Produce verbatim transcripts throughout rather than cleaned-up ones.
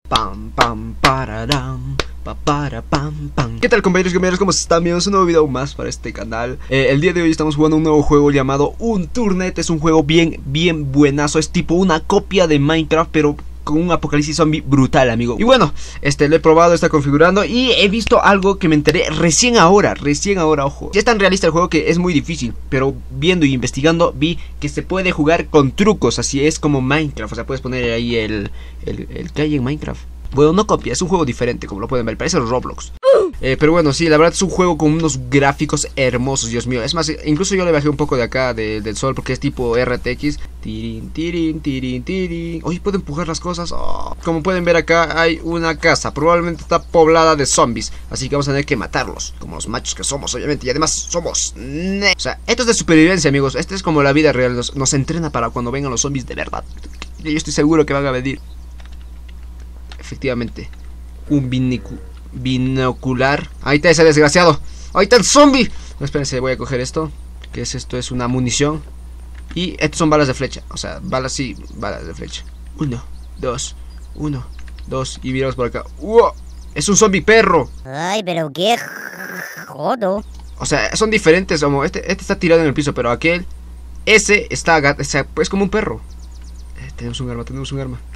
Pam, pam, pararam. Para, pam, pam. ¿Qué tal, compañeros y compañeras? ¿Cómo están? Bienvenidos a un nuevo video más para este canal. eh, El día de hoy estamos jugando un nuevo juego llamado Unturned. Es un juego bien, bien buenazo. Es tipo una copia de Minecraft, pero con un apocalipsis zombie brutal, amigo. Y bueno, este lo he probado, está configurando y he visto algo que me enteré recién ahora, recién ahora, ojo. Ya es tan realista el juego que es muy difícil, pero viendo y investigando vi que se puede jugar con trucos, así es como Minecraft. O sea, puedes poner ahí el, el, el que hay en Minecraft. Bueno, no copia, es un juego diferente, como lo pueden ver, parece Roblox. eh, Pero bueno, sí, la verdad es un juego con unos gráficos hermosos, Dios mío. Es más, incluso yo le bajé un poco de acá, de, del sol, porque es tipo R T X. Tirin, tirin, tirin, tirin. Oye, puedo empujar las cosas. Oh. Como pueden ver acá hay una casa, probablemente está poblada de zombies, así que vamos a tener que matarlos, como los machos que somos, obviamente. Y además somos ne O sea, esto es de supervivencia, amigos. Esto es como la vida real, nos, nos entrena para cuando vengan los zombies de verdad. Yo estoy seguro que van a venir. Efectivamente, un binocular. Ahí está ese desgraciado. Ahí está el zombie. No, espérense, voy a coger esto. ¿Qué es esto? Es una munición. Y estos son balas de flecha. O sea, balas, sí, balas de flecha. Uno, dos, uno, dos. Y miramos por acá. ¡Wow! Es un zombie perro. Ay, pero qué jodo. O sea, son diferentes. Como este, este está tirado en el piso, pero aquel, ese está, o sea, es como un perro. eh, Tenemos un arma, tenemos un arma.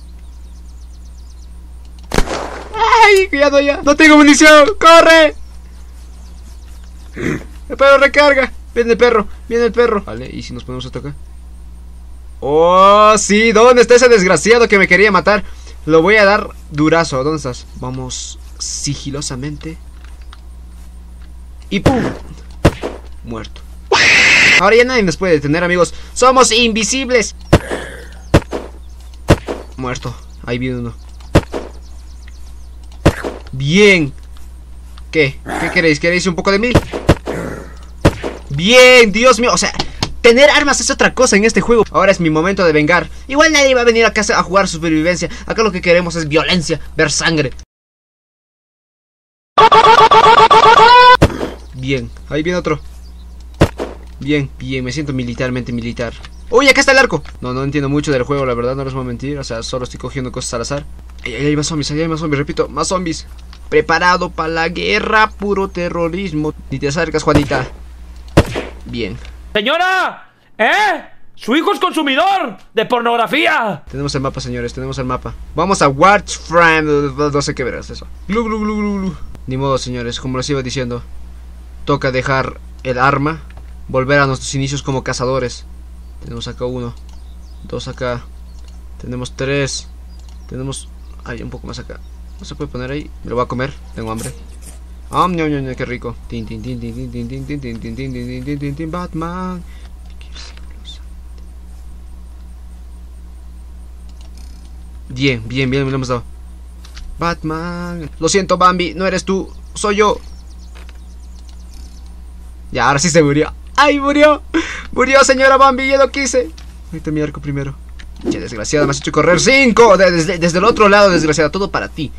¡Ay! Cuidado ya. ¡No tengo munición! ¡Corre! El perro recarga. Viene el perro. Viene el perro. Vale, ¿y si nos ponemos hasta acá? ¡Oh, sí! ¿Dónde está ese desgraciado que me quería matar? Lo voy a dar durazo. ¿Dónde estás? Vamos sigilosamente. Y ¡pum! Muerto. Ahora ya nadie nos puede detener, amigos. ¡Somos invisibles! Muerto. Ahí viene uno. Bien. ¿Qué? ¿Qué queréis? ¿Queréis un poco de mí? Bien, Dios mío. O sea, tener armas es otra cosa en este juego. Ahora es mi momento de vengar. Igual nadie va a venir a casa a jugar supervivencia. Acá lo que queremos es violencia, ver sangre. Bien, ahí viene otro. Bien, bien, me siento militarmente militar. ¡Uy, acá está el arco! No, no entiendo mucho del juego, la verdad, no les voy a mentir. O sea, solo estoy cogiendo cosas al azar. Ahí hay más zombies, ahí hay más zombies, repito, más zombies. Preparado para la guerra, puro terrorismo. Ni te acercas, Juanita. Bien. Señora, ¿eh? Su hijo es consumidor de pornografía. Tenemos el mapa, señores, tenemos el mapa. Vamos a Watch Friend. No sé qué verás eso. Glu, glu, glu, glu, glu. Ni modo, señores, como les iba diciendo, toca dejar el arma, volver a nuestros inicios como cazadores. Tenemos acá uno, dos acá, tenemos tres, tenemos... Hay un poco más acá. No se puede poner ahí. Me lo voy a comer. Tengo hambre. Ah, no, no, no, qué rico. Tin, tin, tin, tin, tin, tin, tin, tin, tin, tin, tin, tin, tin, tin, tin, Batman. Bien, bien, bien, me lo hemos dado. Batman. Lo siento, Bambi, no eres tú, soy yo. Ya, ahora sí se murió. ¡Ay, murió! Murió, señora Bambi, yo lo quise. Ahorita mi arco primero. Che, desgraciada, me has hecho correr cinco. Desde, desde el otro lado, desgraciada, todo para ti.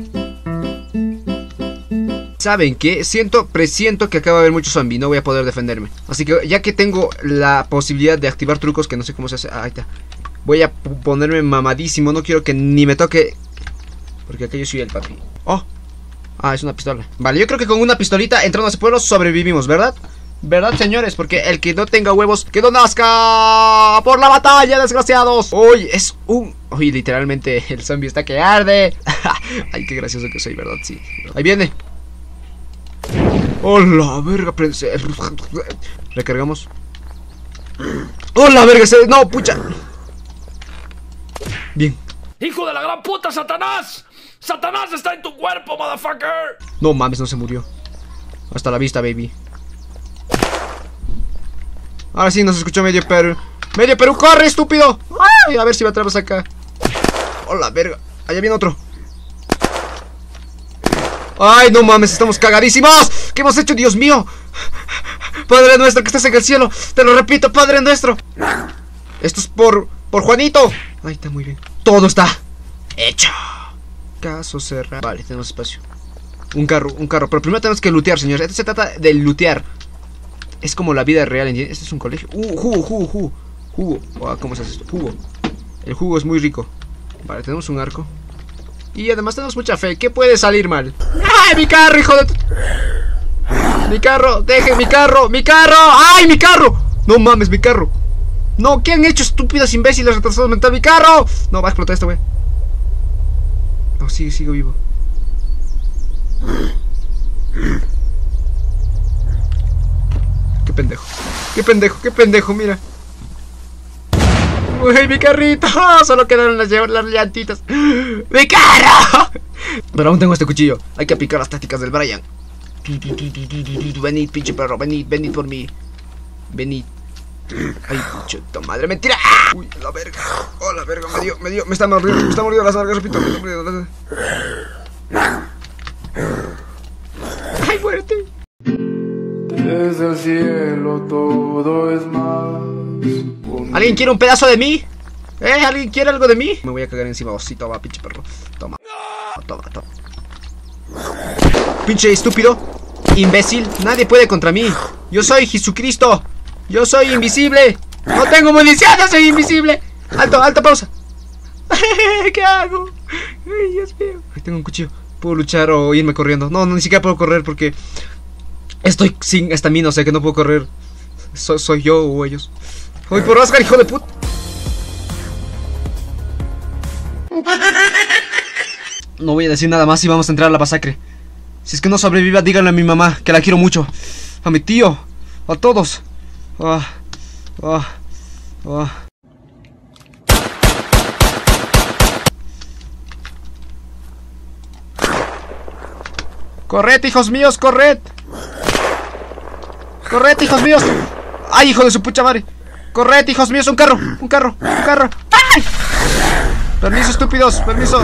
¿Saben qué? Siento, presiento que acaba de haber mucho zombie. No voy a poder defenderme. Así que ya que tengo la posibilidad de activar trucos, que no sé cómo se hace. Ah, ahí está. Voy a ponerme mamadísimo. No quiero que ni me toque, porque acá yo soy el papi. Oh. Ah, es una pistola. Vale, yo creo que con una pistolita entrando a ese pueblo sobrevivimos, ¿verdad? ¿Verdad, señores? Porque el que no tenga huevos, que no nazca por la batalla, desgraciados. Uy, es un... Uy, literalmente el zombie está que arde. Ay, qué gracioso que soy, ¿verdad? Sí. Ahí viene. ¡Hola, verga! Recargamos. ¡Hola, verga! ¡No, pucha! Bien. ¡Hijo de la gran puta, Satanás! ¡Satanás está en tu cuerpo, motherfucker! No mames, no se murió. Hasta la vista, baby. Ahora sí nos escuchó medio Perú. ¡Medio Perú! ¡Corre, estúpido! ¡Ay! A ver si va a traernos acá. ¡Hola, verga! Allá viene otro. ¡Ay, no mames! ¡Estamos cagadísimos! ¿Qué hemos hecho, Dios mío? Padre nuestro que estás en el cielo. Te lo repito, Padre nuestro. Esto es por... por Juanito. Ahí está, muy bien. Todo está hecho. Caso cerrado. Vale, tenemos espacio. Un carro, un carro. Pero primero tenemos que lootear, señores. Esto se trata de lootear. Es como la vida real, ¿entiendes? Este es un colegio. Uh, jugo, jugo, jugo. Jugo. Oh, ¿cómo se hace esto? Jugo. El jugo es muy rico. Vale, tenemos un arco. Y además tenemos mucha fe. ¿Qué puede salir mal? ¡Ay, mi carro, hijo de... Mi carro, deje mi carro, mi carro. ¡Ay, mi carro! No mames, mi carro. No, ¿qué han hecho estúpidos imbéciles retrasados mental? ¡Mi carro! No, va a explotar este güey. No, sigue, sigue vivo. Qué pendejo. Qué pendejo, qué pendejo, mira. Uy, mi carrito. Solo quedaron las, las llantitas. ¡Mi carro! Pero aún tengo este cuchillo. Hay que aplicar las tácticas del Brian. Venid, pinche perro, venid, venid por mí. Venid. Ay, chuta madre, mentira. Uy, la verga. Oh, la verga, me dio, me dio, me está mordiendo, me está mordiendo las nalgas, repito, me está mordiendo las... Ay, muerte. Desde el cielo todo es más. ¿Alguien quiere un pedazo de mí? ¿Eh? ¿Alguien quiere algo de mí? Me voy a cagar encima, osito, va, pinche perro. Toma, toma, toma. Pinche estúpido, imbécil, nadie puede contra mí. Yo soy Jesucristo. Yo soy invisible. No tengo munición, no soy invisible. Alto, alto, pausa. ¿Qué hago? Ay, Dios mío. Ay, tengo un cuchillo. ¿Puedo luchar o irme corriendo? No, no, ni siquiera puedo correr porque estoy sin estamina, o sea que no puedo correr. So, soy yo o ellos. Voy por Oscar, hijo de puta. No voy a decir nada más y vamos a entrar a la masacre. Si es que no sobreviva, díganle a mi mamá que la quiero mucho. A mi tío. A todos. Ah, ah, ah. Corred, hijos míos, corred. Corred, hijos míos. Ay, hijo de su pucha madre. Corred, hijos míos, un carro, un carro, un carro. ¡Ay! Permiso, estúpidos, permiso.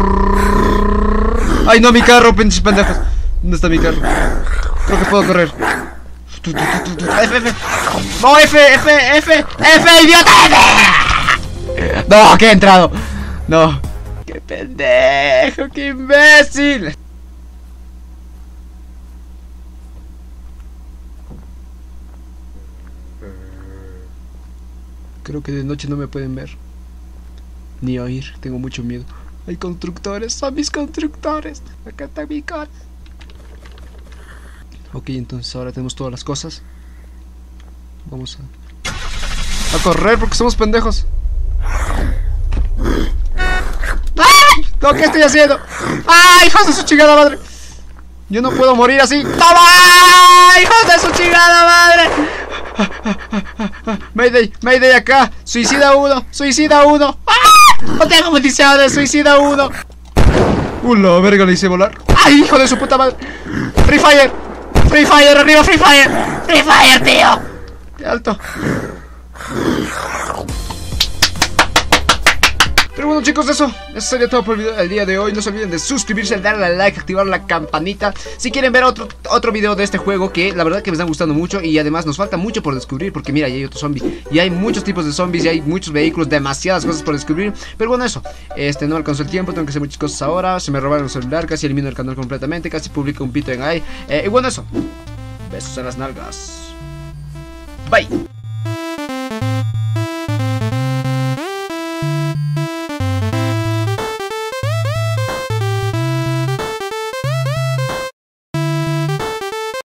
Ay, no, mi carro, pinches pendejos. ¿Dónde está mi carro? Creo que puedo correr. F, F. No, F, F, F, F, idiota, F. No, que he entrado. No. Qué pendejo, qué imbécil. Creo que de noche no me pueden ver ni oír, tengo mucho miedo. Hay constructores, son mis constructores. Acá está mi cara. Ok, entonces ahora tenemos todas las cosas. Vamos a... a correr porque somos pendejos. ¡Ay! No, ¿qué estoy haciendo? ¡Ay, hijos de su chingada madre! Yo no puedo morir así. ¡Toma! ¡Hijos de su chingada madre! Mayday, Mayday acá. Suicida uno, suicida uno. ¡Ah! No tengo municiones, suicida uno. Uh, la verga, le hice volar. ¡Ay, hijo de su puta madre! ¡Free Fire! ¡Free Fire, arriba, Free Fire! ¡Free Fire, tío! ¡Qué alto! Pero bueno, chicos, eso, eso sería todo por el video del día de hoy. No se olviden de suscribirse, darle al like, activar la campanita si quieren ver otro, otro video de este juego que la verdad que me están gustando mucho. Y además nos falta mucho por descubrir, porque mira, ya hay otros zombies y hay muchos tipos de zombies y hay muchos vehículos, demasiadas cosas por descubrir. Pero bueno, eso, este no alcanzó el tiempo, tengo que hacer muchas cosas ahora. Se me robaron el celular, casi elimino el canal completamente, casi publico un pito en ahí. eh, Y bueno, eso, besos en las nalgas. Bye.